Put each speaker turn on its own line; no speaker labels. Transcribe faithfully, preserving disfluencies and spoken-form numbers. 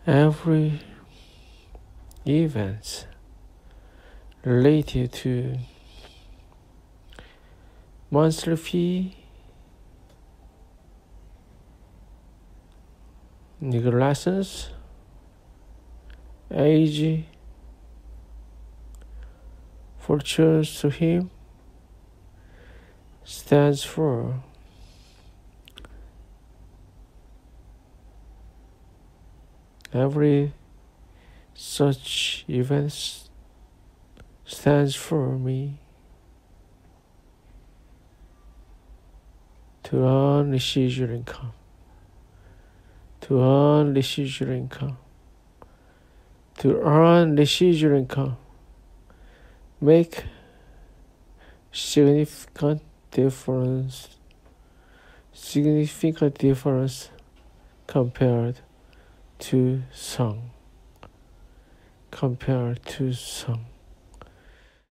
every event related to monthly fee, legal license, age, for choice to him stands for every such event stands for me to earn residual income, to earn residual income, to earn residual income, make significant difference, significant difference compared to some, compared to some.